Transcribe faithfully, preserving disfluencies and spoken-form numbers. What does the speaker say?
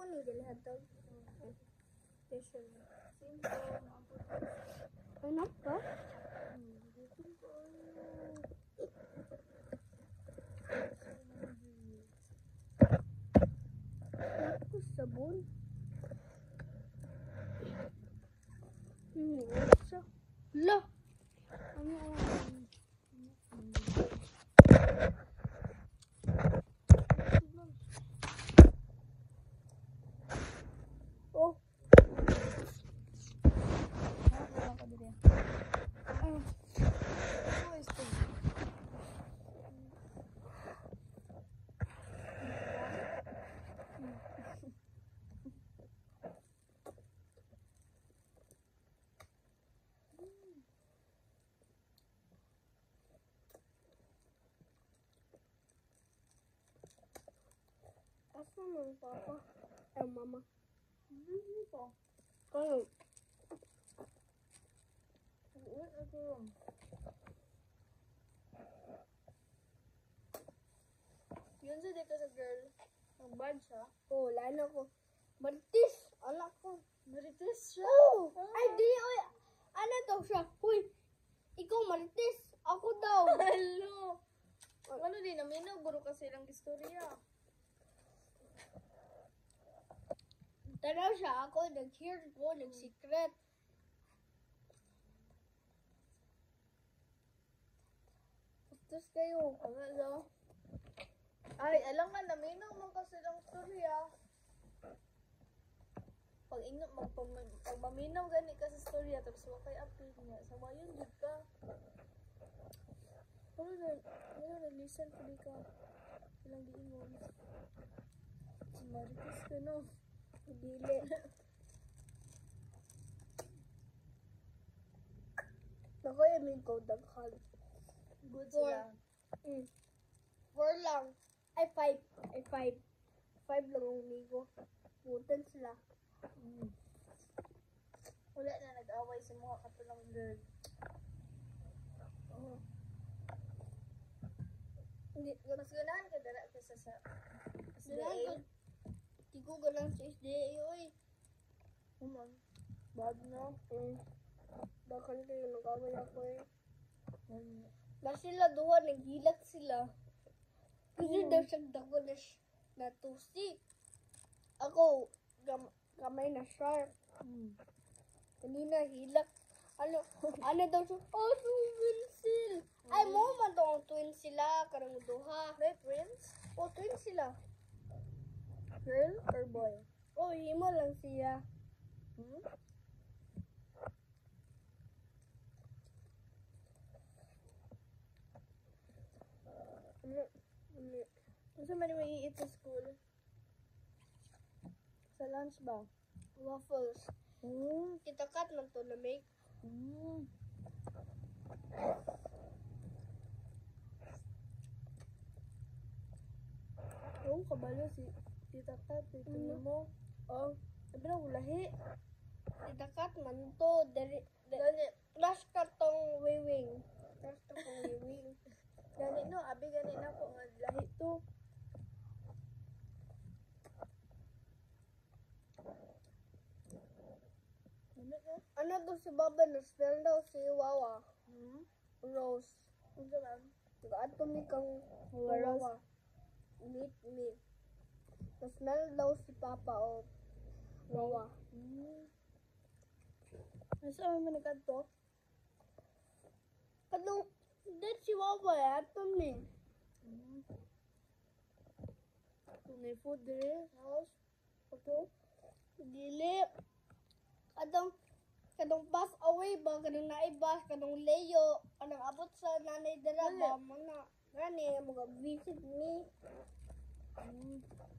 ni dili hatag. Station. Simple. Ano pa? Ako sabon. Hmm, wala siya. La! Ano ang... Oh. Wala ka dito. Ah. Oh, ito. Asa man papa? Eh, mama. Hindi pa. Kayo. Uwit ako lang. Yun sa dito sa girl. Ang bad siya. Oh, wala na ko. Marites! Anak ko. Marites siya. Oh! Ah. Ay, di, oy! Ano daw siya? Huy! Ikaw, Marites! Ako daw! Hello. Ano din, naminaw, buro kasi lang istorya. Tanaw siya ako, nag-hear ko, nag-secret. Tapos kayo. Ano? Ay, alam nga, naminaw mo kasi lang istorya. Pag ino, magpam, pag maminaw gani ka sa istorya, tapos wakay apil niya, sama yun, di ka. Pero na, ano, na-listen ko di ka. Ilang diingon. Si Marites ka, no? Dili. Ako yung may code daghan. Good Four. sila. Mm. Four lang. Ay, five. Ay, five. Five lang ang umigo. Butan sila. Mm. Wala na nag-away sa mga katulang girl. Oh. Hindi, Mas ganahan ka dala ka sa sa S D Ganahan A. ko. Di ko ganang sa S D A, oy. Naman. Bad na. Mm. Dakan kayo, nag-away ako eh. Mm. Na sila duha, naghilat sila. Kasi Mm. daw siyang dako na, sh- na tusik. Ako, gam- kamay na sharp. Mm. Kanina, hilak. Ano, ano daw siya? Oh, twin sila. Ay, mo man daw ang twin sila. Karang duha. May twins? Oh, twin sila. Girl or boy? Oh, himo lang siya. Hmm? Ano, ano, Gusto man yung i-eat sa school? Sa lunch ba? waffles. Hmm. Kita kat man to na make. Hmm. Oo, kabalo si Tita Kat, ito Mm. mo. Oh, Sabi na, walahi. kita kat man to. Dari, dari, Gani, crush ka tong wiwing. Crush ka tong wiwing. gani no, abi gani na ko nga lahi to. Ano ka? Ano to si Baba na smell daw si Wawa. Hmm? Rose. Ano ka lang? Ato mi kang Rose. Wawa. Meet me. Na smell daw si Papa o Wawa. Hmm. Nasa mo nagkanto? Kadong, dahil si Wawa eh, ato mi. Hmm. Tunay food dire, house. Ato, dili. Kadong, kadong pass away ba, kadong naibas, kadong layo, kadong abot sa nanay dara ba, mga, gani, mga visit me. Hmm.